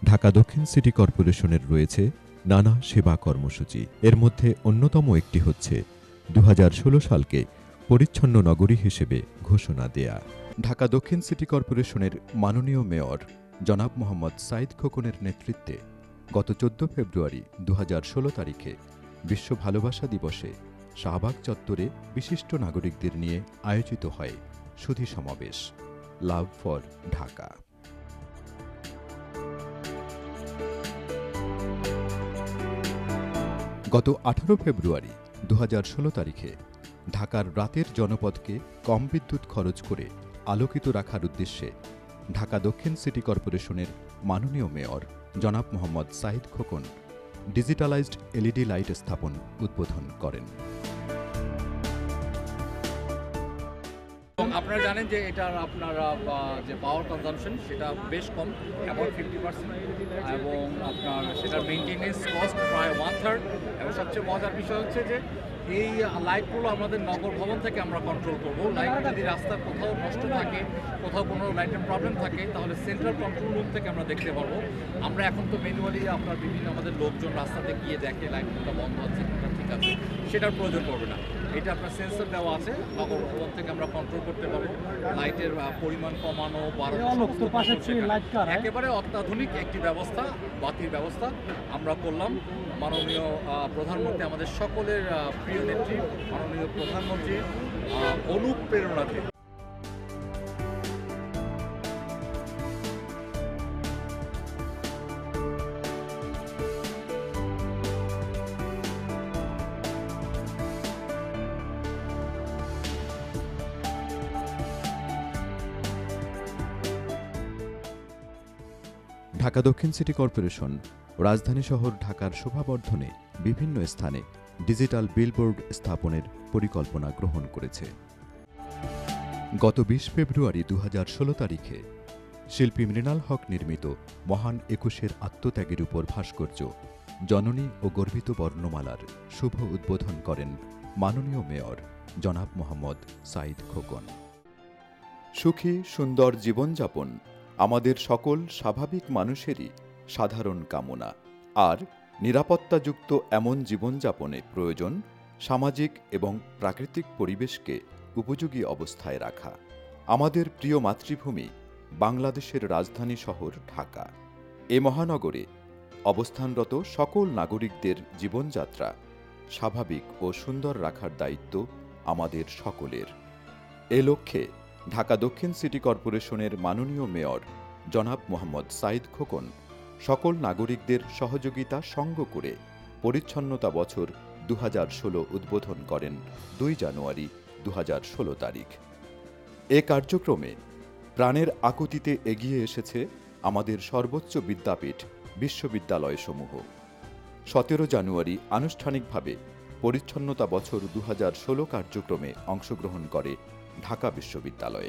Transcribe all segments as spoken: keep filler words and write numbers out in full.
ঢাকা দক্ষিণ সিটি কর্পোরেশনের রয়েছে নানা সেবা কর্মসূচি। এর মধ্যে অন্যতম একটি হচ্ছে দু হাজার ষোলো সালকে পরিচ্ছন্ন নগরী হিসেবে ঘোষণা দেয়া। ঢাকা দক্ষিণ সিটি কর্পোরেশনের মাননীয় মেয়র জনাব মোহাম্মদ সাঈদ খোকনের নেতৃত্বে গত চোদ্দ ফেব্রুয়ারি দু হাজার ষোলো তারিখে বিশ্ব ভালোবাসা দিবসে শাহবাগ চত্বরে বিশিষ্ট নাগরিকদের নিয়ে আয়োজিত হয় সুধী সমাবেশ লাভ ফর ঢাকা। গত আঠারো ফেব্রুয়ারি দু হাজার ষোলো তারিখে ঢাকার রাতের জনপদকে কম বিদ্যুৎ খরচ করে আলোকিত রাখার উদ্দেশ্যে ঢাকা দক্ষিণ সিটি কর্পোরেশনের মাননীয় মেয়র জনাব Mohammad Sayeed Khokon digitalized LED light স্থাপন উদ্বোধন করেন। আপনারা জানেন যে এটার আপনারা যে পাওয়ার কনজাম্পশন সেটা বেশ কম, অ্যাবাউট ফিফটি পার্সেন্ট, এবং আপনার সেটার মেনটেনেন্স কস্ট প্রায় ওয়ান থার্ড। এবং সবচেয়ে মজার বিষয় হচ্ছে যে এই লাইটগুলো আমাদের নগর ভবন থেকে আমরা কন্ট্রোল করবো। লাইট যদি রাস্তার কোথাও নষ্ট থাকে, কোথাও কোনো লাইটের প্রবলেম থাকে, তাহলে সেন্ট্রাল কন্ট্রোল রুম থেকে আমরা দেখতে পারবো। আমরা এখন তো ম্যানুয়ালি আপনার বিভিন্ন আমাদের লোকজন রাস্তাতে গিয়ে দেখে লাইটগুলো বন্ধ আছে কোনটা ঠিক আছে, সেটার প্রয়োজন পড়বে না। এটা আপনার সেন্সর দেওয়া আছে, নগর ভবন থেকে আমরা কন্ট্রোল করতে পারবো। লাইটের পরিমাণ কমানো বাড়ানো, একেবারে অত্যাধুনিক একটি ব্যবস্থা, বাতির ব্যবস্থা আমরা করলাম। মাননীয় প্রধানমন্ত্রী, আমাদের সকলের প্রিয় নেত্রী মাননীয় প্রধানমন্ত্রীর অনুপ্রেরণাতে ঢাকা দক্ষিণ সিটি কর্পোরেশন রাজধানী শহর ঢাকার শোভাবর্ধনে বিভিন্ন স্থানে ডিজিটাল বিলবোর্ড স্থাপনের পরিকল্পনা গ্রহণ করেছে। গত বিশ ফেব্রুয়ারি দু হাজার ষোলো তারিখে শিল্পী মৃণাল হক নির্মিত মহান একুশের আত্মত্যাগের উপর ভাস্কর্য জননী ও গর্বিত বর্ণমালার শুভ উদ্বোধন করেন মাননীয় মেয়র জনাব মোহাম্মদ সাঈদ খোকন। সুখী সুন্দর জীবনযাপন আমাদের সকল স্বাভাবিক মানুষেরই সাধারণ কামনা, আর নিরাপত্তাযুক্ত এমন জীবনযাপনে প্রয়োজন সামাজিক এবং প্রাকৃতিক পরিবেশকে উপযোগী অবস্থায় রাখা। আমাদের প্রিয় মাতৃভূমি বাংলাদেশের রাজধানী শহর ঢাকা, এ মহানগরে অবস্থানরত সকল নাগরিকদের জীবনযাত্রা স্বাভাবিক ও সুন্দর রাখার দায়িত্ব আমাদের সকলের। এ লক্ষ্যে ঢাকা দক্ষিণ সিটি কর্পোরেশনের মাননীয় মেয়র জনাব মোহাম্মদ সাঈদ খোকন সকল নাগরিকদের সহযোগিতা সঙ্গ করে পরিচ্ছন্নতা বছর দু হাজার ষোলো উদ্বোধন করেন দুই জানুয়ারি দু হাজার ষোলো তারিখ। এ কার্যক্রমে প্রাণের আকুতিতে এগিয়ে এসেছে আমাদের সর্বোচ্চ বিদ্যাপীঠ বিশ্ববিদ্যালয়সমূহ। সতেরো জানুয়ারি আনুষ্ঠানিকভাবে পরিচ্ছন্নতা বছর দু হাজার ষোলো কার্যক্রমে অংশগ্রহণ করে ঢাকা বিশ্ববিদ্যালয়ে।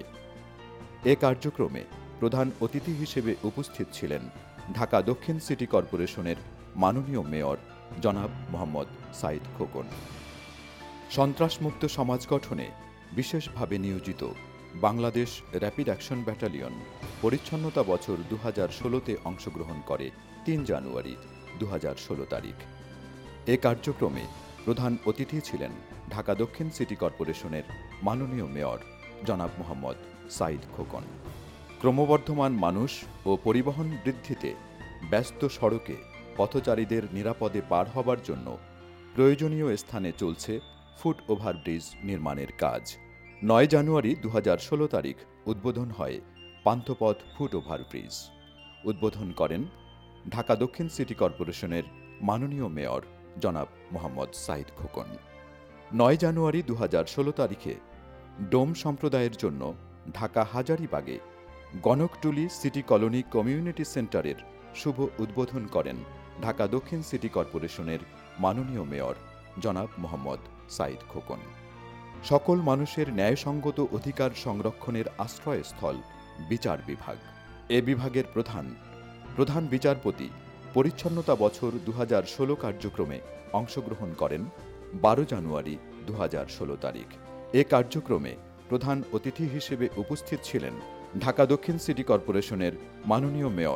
এ কার্যক্রমে প্রধান অতিথি হিসেবে উপস্থিত ছিলেন ঢাকা দক্ষিণ সিটি কর্পোরেশনের মাননীয় মেয়র জনাব মোহাম্মদ সাঈদ খোকন। সন্ত্রাসমুক্ত সমাজ গঠনে বিশেষভাবে নিয়োজিত বাংলাদেশ র্যাপিড অ্যাকশন ব্যাটালিয়ন পরিচ্ছন্নতা বছর দু হাজার ষোলোতে অংশগ্রহণ করে তিন জানুয়ারি দু হাজার ষোলো তারিখ। এ কার্যক্রমে প্রধান অতিথি ছিলেন ঢাকা দক্ষিণ সিটি কর্পোরেশনের মাননীয় মেয়র জনাব মোহাম্মদ সাঈদ খোকন। ক্রমবর্ধমান মানুষ ও পরিবহন বৃদ্ধিতে ব্যস্ত সড়কে পথচারীদের নিরাপদে পার হবার জন্য প্রয়োজনীয় স্থানে চলছে ফুট ওভারব্রিজ নির্মাণের কাজ। নয় জানুয়ারি দু হাজার ষোলো তারিখ উদ্বোধন হয় পান্থপথ ফুট ওভারব্রিজ। উদ্বোধন করেন ঢাকা দক্ষিণ সিটি কর্পোরেশনের মাননীয় মেয়র জনাব মোহাম্মদ সাঈদ খোকন। নয় জানুয়ারি দু হাজার ষোলো তারিখে ডোম সম্প্রদায়ের জন্য ঢাকা হাজারীবাগে গণকটুলি সিটি কলোনি কমিউনিটি সেন্টারের শুভ উদ্বোধন করেন ঢাকা দক্ষিণ সিটি কর্পোরেশনের মাননীয় মেয়র জনাব মোহাম্মদ সাঈদ খোকন। সকল মানুষের ন্যায়সঙ্গত অধিকার সংরক্ষণের আশ্রয়স্থল বিচার বিভাগ। এ বিভাগের প্রধান প্রধান বিচারপতি পরিচ্ছন্নতা বছর দু হাজার ষোলো কার্যক্রমে অংশগ্রহণ করেন বারো জানুয়ারি দু হাজার ষোলো তারিখ। এ কার্যক্রমে প্রধান অতিথি হিসেবে উপস্থিত ছিলেন ঢাকা দক্ষিণ সিটি কর্পোরেশনের মাননীয় মেয়র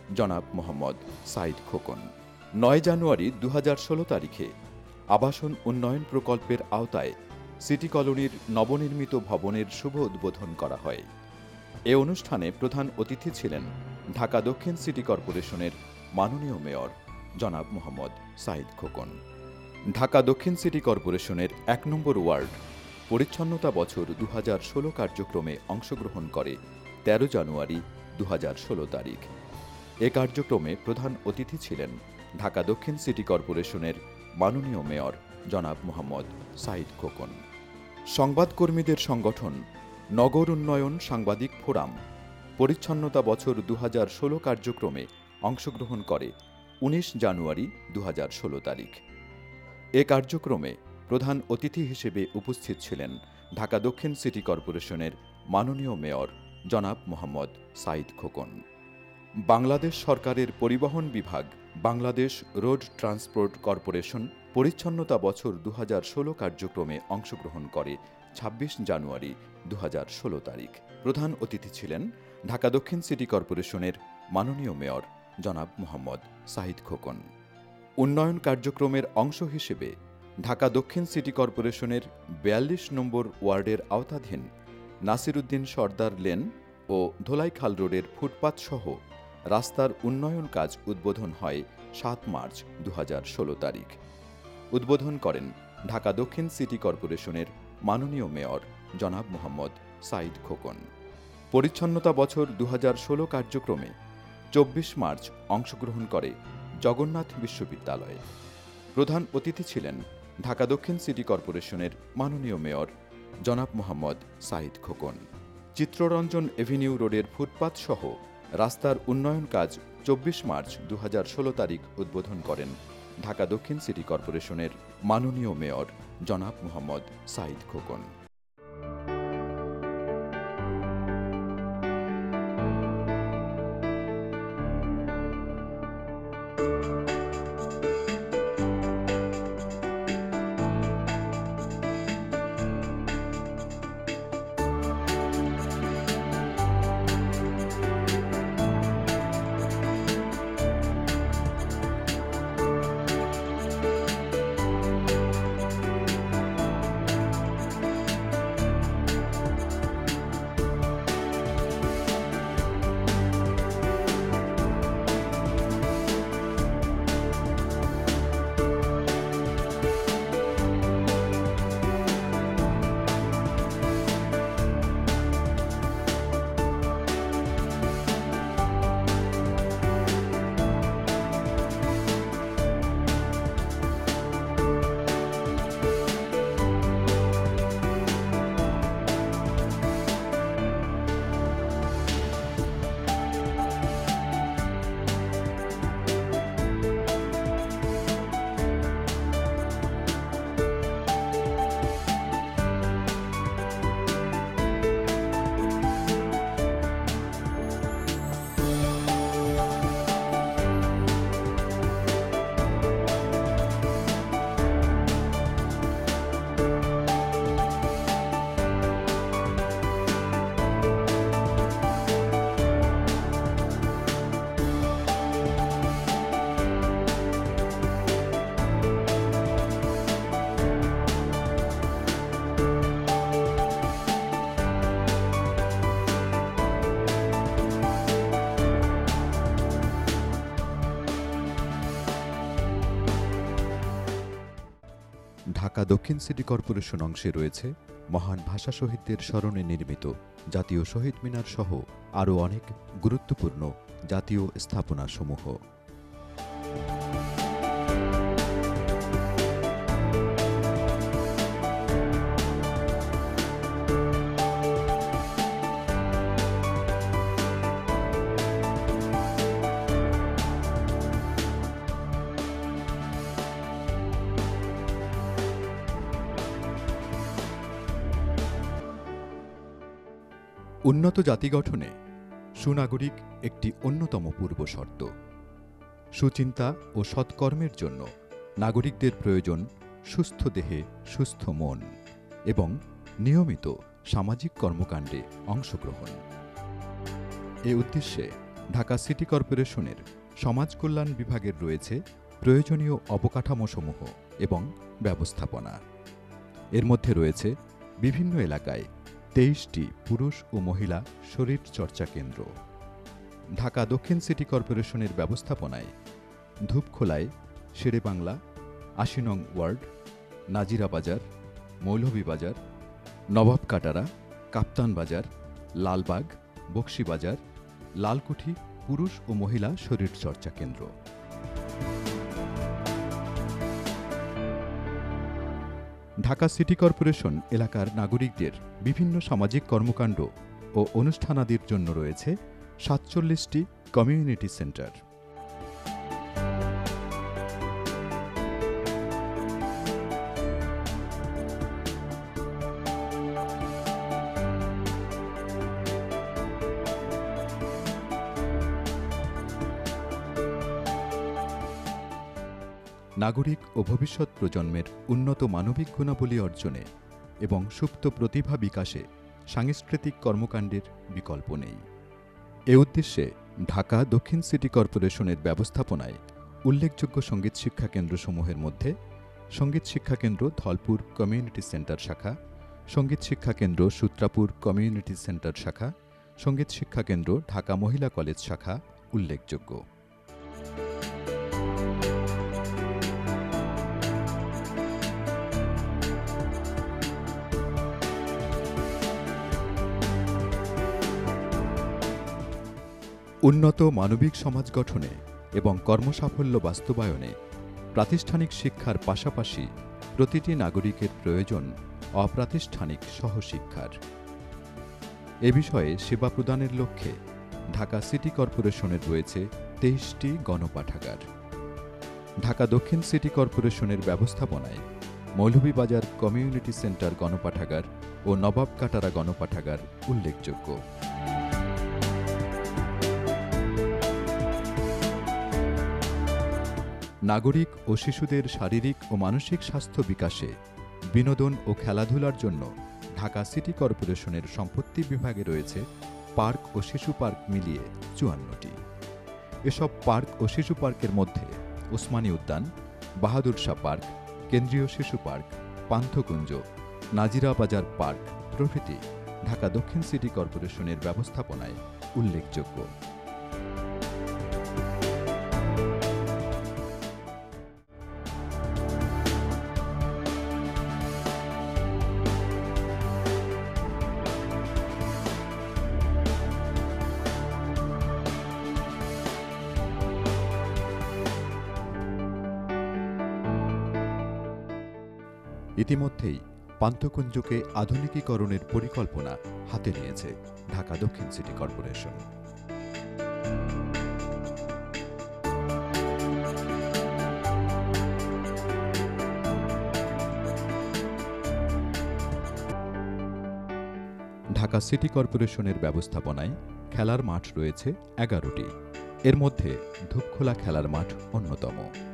জনাব মোহাম্মদ সাইদ খোকন। নয় জানুয়ারি দু হাজার ষোলো তারিখে আবাসন উন্নয়ন প্রকল্পের আওতায় সিটি কলোনির নবনির্মিত ভবনের শুভ উদ্বোধন করা হয়। এ অনুষ্ঠানে প্রধান অতিথি ছিলেন ঢাকা দক্ষিণ সিটি কর্পোরেশনের মাননীয় মেয়র জনাব মোহাম্মদ সাইদ খোকন। ঢাকা দক্ষিণ সিটি কর্পোরেশনের এক নম্বর ওয়ার্ড পরিচ্ছন্নতা বছর দু হাজার ষোলো কার্যক্রমে অংশগ্রহণ করে তেরো জানুয়ারি দু হাজার ষোলো তারিখ। এ কার্যক্রমে প্রধান অতিথি ছিলেন ঢাকা দক্ষিণ সিটি কর্পোরেশনের মাননীয় মেয়র জনাব মোহাম্মদ সাইদ খোকন। সংবাদকর্মীদের সংগঠন নগর উন্নয়ন সাংবাদিক ফোরাম পরিচ্ছন্নতা বছর দু হাজার ষোলো কার্যক্রমে অংশগ্রহণ করে উনিশ জানুয়ারি দু হাজার ষোলো তারিখ। এ কার্যক্রমে প্রধান অতিথি হিসেবে উপস্থিত ছিলেন ঢাকা দক্ষিণ সিটি কর্পোরেশনের মাননীয় মেয়র জনাব মোহাম্মদ সাইদ খোকন। বাংলাদেশ সরকারের পরিবহন বিভাগ বাংলাদেশ রোড ট্রান্সপোর্ট কর্পোরেশন পরিচ্ছন্নতা বছর দু হাজার ষোলো কার্যক্রমে অংশগ্রহণ করে ছাব্বিশ জানুয়ারি দু হাজার ষোলো তারিখ। প্রধান অতিথি ছিলেন ঢাকা দক্ষিণ সিটি কর্পোরেশনের মাননীয় মেয়র জনাব মোহাম্মদ সাইদ খোকন। উন্নয়ন কার্যক্রমের অংশ হিসেবে ঢাকা দক্ষিণ সিটি কর্পোরেশনের বিয়াল্লিশ নম্বর ওয়ার্ডের আওতাধীন নাসিরউদ্দিন সর্দার লেন ও ধোলাইখাল রোডের ফুটপাত সহ রাস্তার উন্নয়ন কাজ উদ্বোধন হয় সাত মার্চ দু হাজার ষোলো তারিখ। উদ্বোধন করেন ঢাকা দক্ষিণ সিটি কর্পোরেশনের মাননীয় মেয়র জনাব মোহাম্মদ সাইদ খোকন। পরিচ্ছন্নতা বছর দু হাজার ষোলো কার্যক্রমে চব্বিশ মার্চ অংশগ্রহণ করে জগন্নাথ বিশ্ববিদ্যালয়। প্রধান অতিথি ছিলেন ঢাকা দক্ষিণ সিটি কর্পোরেশনের মাননীয় মেয়র জনাব মোহাম্মদ সাইদ খোকন। চিত্ররঞ্জন এভিনিউ রোডের ফুটপাত সহ রাস্তার উন্নয়ন কাজ চব্বিশ মার্চ দু হাজার ষোলো তারিখ উদ্বোধন করেন ঢাকা দক্ষিণ সিটি কর্পোরেশনের মাননীয় মেয়র জনাব মোহাম্মদ সাইদ খোকন। ঢাকা দক্ষিণ সিটি কর্পোরেশন অংশে রয়েছে মহান ভাষা শহীদদের স্মরণে নির্মিত জাতীয় শহীদ মিনার সহ আরও অনেক গুরুত্বপূর্ণ জাতীয় স্থাপনাসমূহ। উন্নত জাতি গঠনে সুনাগরিক একটি অন্যতম পূর্বশর্ত। সুচিন্তা ও সৎকর্মের জন্য নাগরিকদের প্রয়োজন সুস্থ দেহে সুস্থ মন এবং নিয়মিত সামাজিক কর্মকাণ্ডে অংশগ্রহণ। এ উদ্দেশ্যে ঢাকা সিটি কর্পোরেশনের সমাজ কল্যাণ বিভাগের রয়েছে প্রয়োজনীয় অবকাঠামোসমূহ এবং ব্যবস্থাপনা। এর মধ্যে রয়েছে বিভিন্ন এলাকায় তেইশটি পুরুষ ও মহিলা শরীরচর্চা কেন্দ্র। ঢাকা দক্ষিণ সিটি কর্পোরেশনের ব্যবস্থাপনায় ধূপখোলায় শেরেবাংলা, আশি নং ওয়ার্ড, নাজিরা বাজার, মৌলভীবাজার, নবাব কাটারা, কাপ্তান বাজার, লালবাগ, বকশীবাজার, লালকুঠি পুরুষ ও মহিলা শরীরচর্চা কেন্দ্র। ঢাকা সিটি কর্পোরেশন এলাকার নাগরিকদের বিভিন্ন সামাজিক কর্মকাণ্ড ও অনুষ্ঠানাদির জন্য রয়েছে সাতচল্লিশটি কমিউনিটি সেন্টার। নাগরিক ও ভবিষ্যৎ প্রজন্মের উন্নত মানবিক গুণাবলী অর্জনে এবং সুপ্ত প্রতিভা বিকাশে সাংস্কৃতিক কর্মকাণ্ডের বিকল্প নেই। এ উদ্দেশ্যে ঢাকা দক্ষিণ সিটি কর্পোরেশনের ব্যবস্থাপনায় উল্লেখযোগ্য সঙ্গীত শিক্ষা কেন্দ্রসমূহের মধ্যে সঙ্গীত শিক্ষা কেন্দ্র ধলপুর কমিউনিটি সেন্টার শাখা, সঙ্গীত শিক্ষা কেন্দ্র সূত্রাপুর কমিউনিটি সেন্টার শাখা, সঙ্গীত শিক্ষা কেন্দ্র ঢাকা মহিলা কলেজ শাখা উল্লেখযোগ্য। উন্নত মানবিক সমাজ গঠনে এবং কর্মসাফল্য বাস্তবায়নে প্রাতিষ্ঠানিক শিক্ষার পাশাপাশি প্রতিটি নাগরিকের প্রয়োজন অপ্রাতিষ্ঠানিক সহশিক্ষার। এ বিষয়ে সেবা প্রদানের লক্ষ্যে ঢাকা সিটি কর্পোরেশনের রয়েছে তেইশটি গণপাঠাগার। ঢাকা দক্ষিণ সিটি কর্পোরেশনের ব্যবস্থাপনায় মৌলভীবাজার কমিউনিটি সেন্টার গণপাঠাগার ও নবাব কাটারা গণপাঠাগার উল্লেখযোগ্য। নাগরিক ও শিশুদের শারীরিক ও মানসিক স্বাস্থ্য বিকাশে বিনোদন ও খেলাধুলার জন্য ঢাকা সিটি কর্পোরেশনের সম্পত্তি বিভাগে রয়েছে পার্ক ও শিশু পার্ক মিলিয়ে চুয়ান্নটি। এসব পার্ক ও শিশু পার্কের মধ্যে ওসমানী উদ্যান, বাহাদুর শাহ পার্ক, কেন্দ্রীয় শিশু পার্ক, পান্থকুঞ্জ, নাজিরা বাজার পার্ক প্রভৃতি ঢাকা দক্ষিণ সিটি কর্পোরেশনের ব্যবস্থাপনায় উল্লেখযোগ্য। ইতিমধ্যেই পান্থকুঞ্জকে আধুনিকীকরণের পরিকল্পনা হাতে নিয়েছে ঢাকা দক্ষিণ সিটি কর্পোরেশন। ঢাকা সিটি কর্পোরেশনের ব্যবস্থাপনায় খেলার মাঠ রয়েছে এগারোটি। এর মধ্যে ধূপখোলা খেলার মাঠ অন্যতম।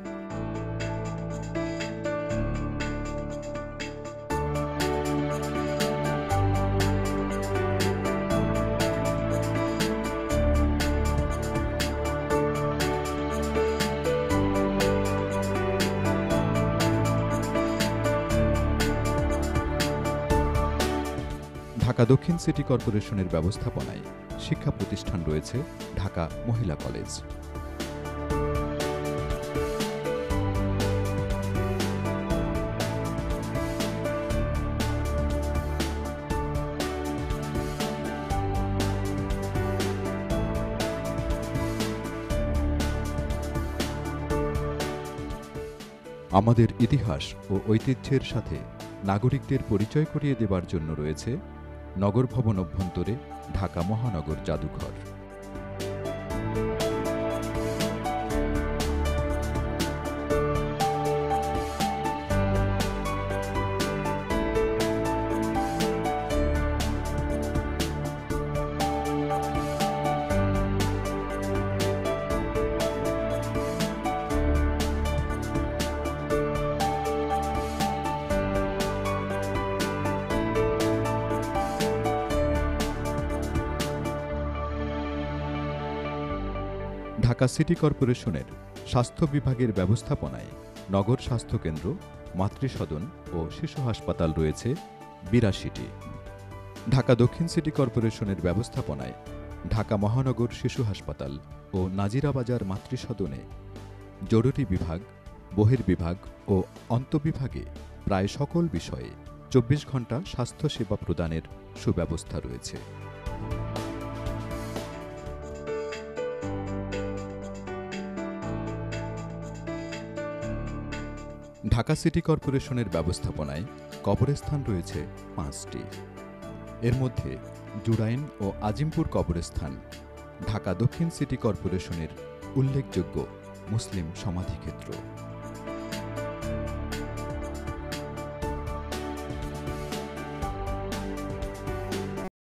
ঢাকা দক্ষিণ সিটি কর্পোরেশনের ব্যবস্থাপনায় শিক্ষা প্রতিষ্ঠান রয়েছে ঢাকা মহিলা কলেজ। আমাদের ইতিহাস ও ঐতিহ্যের সাথে নাগরিকদের পরিচয় করিয়ে দেবার জন্য রয়েছে নগর ভবন অভ্যন্তরে ঢাকা মহানগর জাদুঘর। ঢাকা সিটি কর্পোরেশনের স্বাস্থ্য বিভাগের ব্যবস্থাপনায় নগর স্বাস্থ্যকেন্দ্র, মাতৃসদন ও শিশু হাসপাতাল রয়েছে বিরাশিটি। ঢাকা দক্ষিণ সিটি কর্পোরেশনের ব্যবস্থাপনায় ঢাকা মহানগর শিশু হাসপাতাল ও নাজিরাবাজার মাতৃসদনে জরুরি বিভাগ, বহির্বিভাগ ও অন্তঃবিভাগে প্রায় সকল বিষয়ে চব্বিশ ঘন্টা স্বাস্থ্যসেবা প্রদানের সুব্যবস্থা রয়েছে। ঢাকা সিটি কর্পোরেশনের ব্যবস্থাপনায় কবরস্থান রয়েছে পাঁচটি। এর মধ্যে জুরাইন ও আজিমপুর কবরস্থান ঢাকা দক্ষিণ সিটি কর্পোরেশনের উল্লেখযোগ্য মুসলিম সমাধিক্ষেত্র।